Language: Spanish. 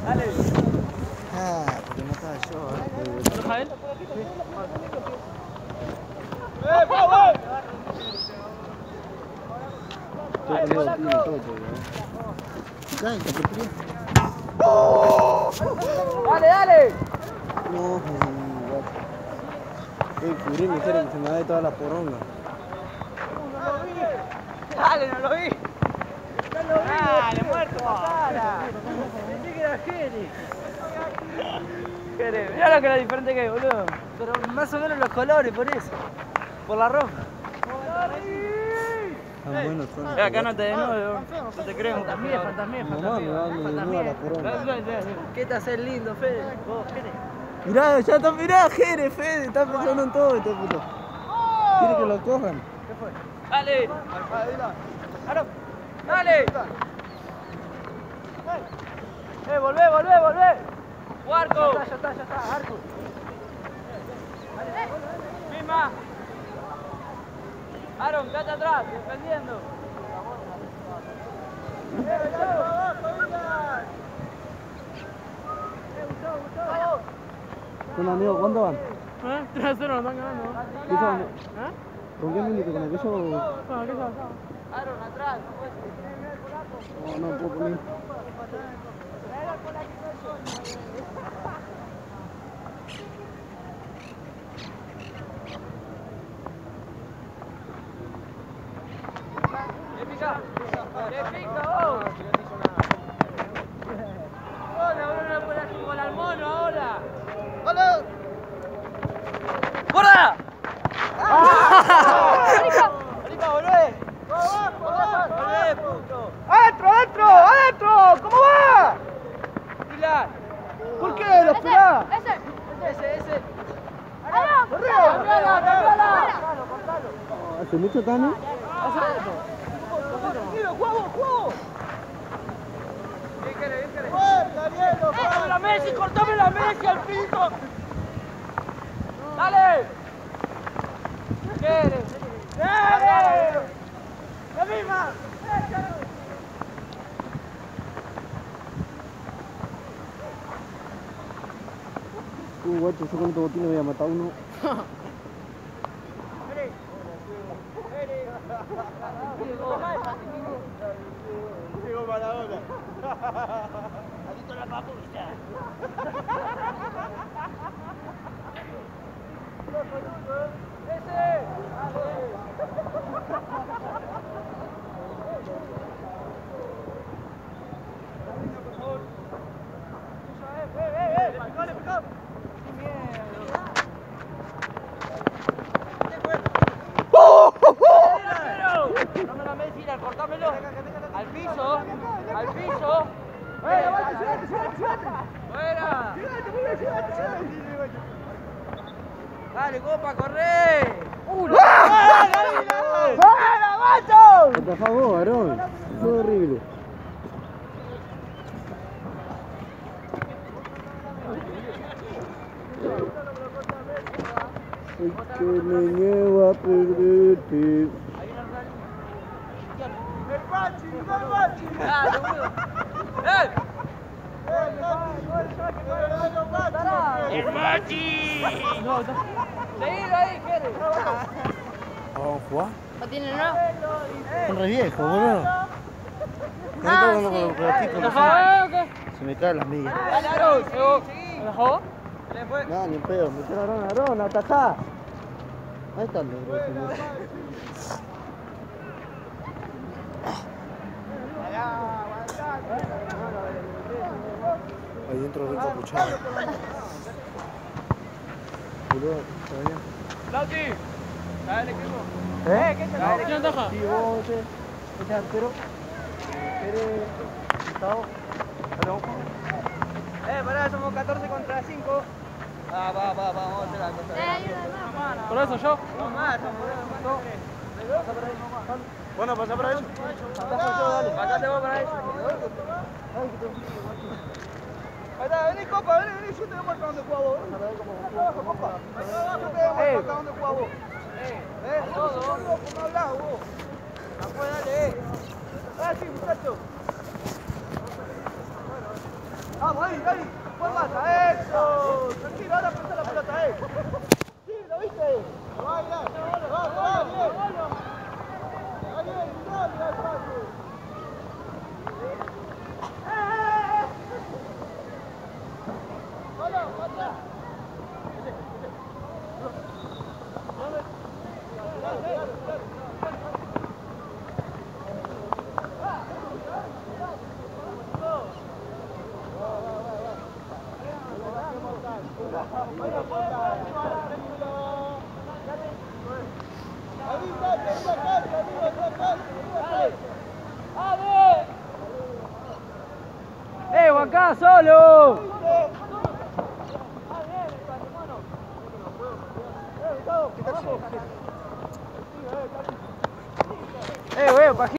Dale. Ah, porque no estaba yo. ¿Rafael? Dale, dale. No, cubrí, me dijeron que se me da de toda la poronga. Dale, no lo vi. Dale, muerto. Pensé que era Jerez. Mirá lo que era diferente que hay, boludo. Pero más o menos los colores, por eso. Por la ropa. Tan buenos son. Acá no te desnudo, no te creo. Fantasmía, fantasmía, Mamá me va a desnuda la poronga. ¿Qué te haces lindo, Fede? Vos, Jerez. Mirá, ya está, mirá, Jerez, Fede, está pensando en todo este puto. Quiere que lo cojan. ¿Qué fue? Dale. Dale. Volvé, volvé, volvé. Arco. Ya está, arco. Misma. Aaron, quédate atrás, defendiendo. Bueno, amigo, ¿cuándo van? 3-0 nos están ganando. ¿Qué son? ¿Con qué minuto? ¿Con aquello? Aaron, atrás. No, no puedo poner. ¡Qué pica vos! ¡Hola, no puedes jugar al mono ahora! ¡Hola! ¡Guarda! ¡Arica, volvé! ¡Volvé, puto! ¡Adentro, adentro, adentro! ¿Cómo va? Pilar. ¿Por qué? ¿Lo esperás? Ese. ¡Correo! ¿Hace mucho, Tani? ¡Juego! ¿Qué querés? ¡Cortame la Messi! ¡Cortame la Messi al piso! ¡Dale! ¿Qué querés? ¡Dale! ¡La misma! Guacho, yo con este botín le voy a matar a uno. Diego Maradona. Adicto a la papucha. ¡Ese! Por favor. ¡Picó! ¡Sin miedo! Dame la Messi, cortámelo. Al piso. ¡Fuera! Dale, copa, corre. ¡Fuera, macho! Te atajás vos, varón. Fue horrible. Es que me niego a perderte. ¡El machi! ¡Dale, boludo! ¡El machi! Seguilo ahí, Jerez. ¿Vamos a jugar? ¿No tiene nada? Son re viejos, boludo. Con esto con los chicos, ¿Lo no jugó o qué? se me caen las millas. Dale, Aaron. ¿Lo jugó? No, ni en pedo. Me quedaron Aarón, atajá. Ahí está el negro. Ahí dentro de encapuchado. Boludo, ¿está bien? Lauti, ¿sabes el equipo? ¿Qué te ¿Quién ataja? Sí, vos, este arquero. Gustavo. Pará, somos 14 contra 5. Vamos a hacer la cosa. ¿Por eso yo? No más, Bueno, pasa para eso. Pasate vos para eso. Ahí está, vení, copa, vení, yo te voy a marcar dónde jugás vos. Acá abajo, copa. Acá abajo te voy a marcar dónde jugás vos. Todo. ¿Cómo hablás vos? No puede, dale. Ah, sí, muchacho. Vamos, ahí, ahí. Buen mata, eso. Tranquilo, ahora presta la pelota, Sí, ¿lo viste? Va, bien. Mirá el pase. Acá solo. Pajín.